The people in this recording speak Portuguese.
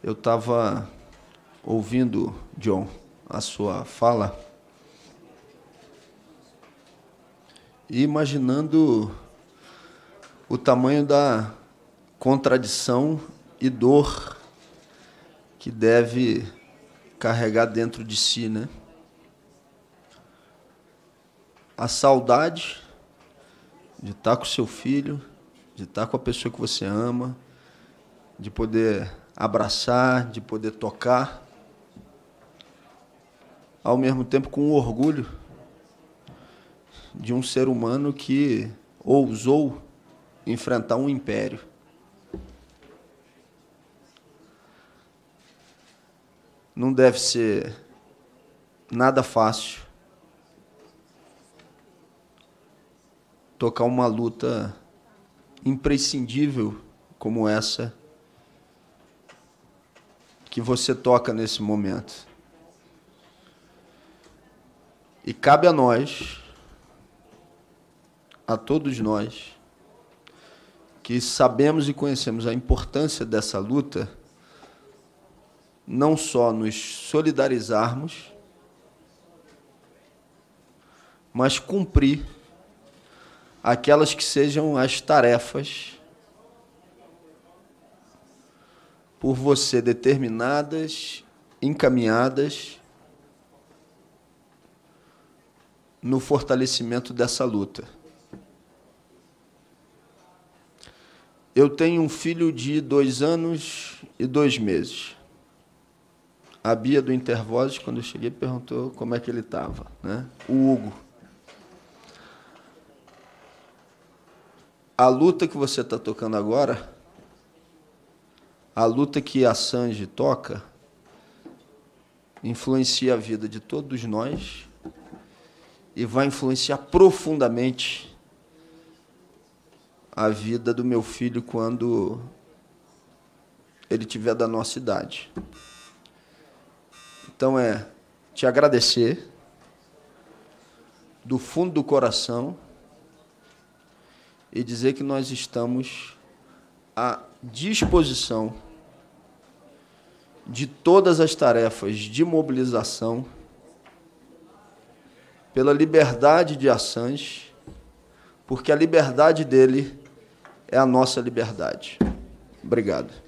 Eu estava ouvindo, John, a sua fala e imaginando o tamanho da contradição e dor que deve carregar dentro de si, né? A saudade de estar com seu filho, de estar com a pessoa que você ama, de poder abraçar, de poder tocar, ao mesmo tempo com o orgulho de um ser humano que ousou enfrentar um império. Não deve ser nada fácil tocar uma luta imprescindível como essa que você toca nesse momento. E cabe a nós, a todos nós, que sabemos e conhecemos a importância dessa luta, não só nos solidarizarmos, mas cumprir aquelas que sejam as tarefas por você determinadas, encaminhadas no fortalecimento dessa luta. Eu tenho um filho de 2 anos e 2 meses. A Bia do Intervozes, quando eu cheguei, perguntou como é que ele estava, né? O Hugo. A luta que você está tocando agora, a luta que a Sanji toca, influencia a vida de todos nós e vai influenciar profundamente a vida do meu filho quando ele tiver da nossa idade. Então, te agradecer do fundo do coração e dizer que nós estamos à disposição de todas as tarefas de mobilização pela liberdade de Assange, porque a liberdade dele é a nossa liberdade. Obrigado.